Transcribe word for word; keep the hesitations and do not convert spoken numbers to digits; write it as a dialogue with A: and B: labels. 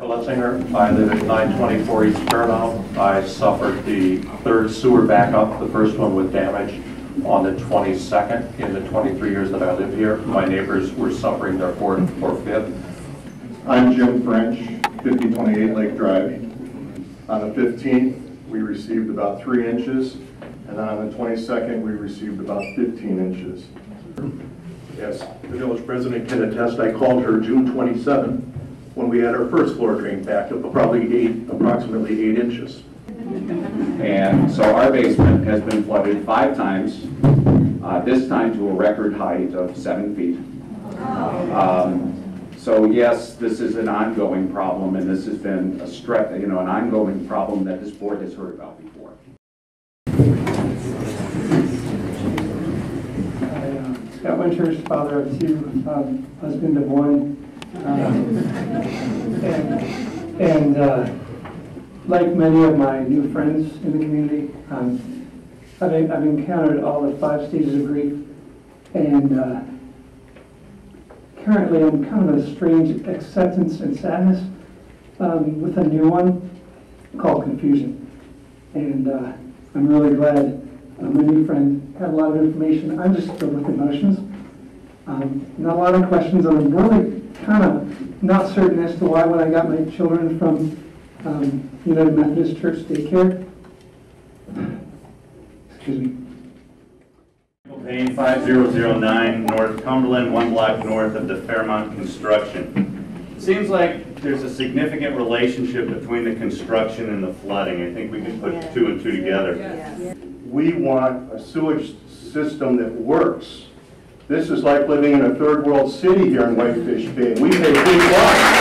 A: Letzinger. I live at nine twenty-four East Paramount. I suffered the third sewer backup, the first one with damage on the twenty-second in the twenty-three years that I lived here. My neighbors were suffering their fourth or fifth.
B: I'm Jim French, fifty twenty-eight Lake Drive. On the fifteenth, we received about three inches, and then on the twenty-second, we received about fifteen inches.
C: Yes, the village president can attest. I called her June twenty-seventh when we had our first floor drain back up, probably eight, approximately eight inches.
D: And so our basement has been flooded five times, uh, this time to a record height of seven feet. Um, so yes, this is an ongoing problem, and this has been a stretch, you know, an ongoing problem that this board has heard about before.
E: Scott Winters, father of two, um, husband of one, um, and, and uh, like many of my new friends in the community, um, I've, I've encountered all the five stages of grief, and uh, currently I'm kind of a strange acceptance and sadness um, with a new one called confusion, and uh, I'm really glad Uh, my new friend had a lot of information. I'm just filled with emotions. Um, not a lot of questions, and I'm really kind of not certain as to why when I got my children from um, United Methodist Church daycare. Excuse me.
F: Payne five zero zero nine North Cumberland, one block north of the Fairmont construction. It seems like there's a significant relationship between the construction and the flooding. I think we can put yeah. two and two together.
C: Yeah. We want a sewage system that works. This is like living in a third world city here in Whitefish Bay. We pay big bucks.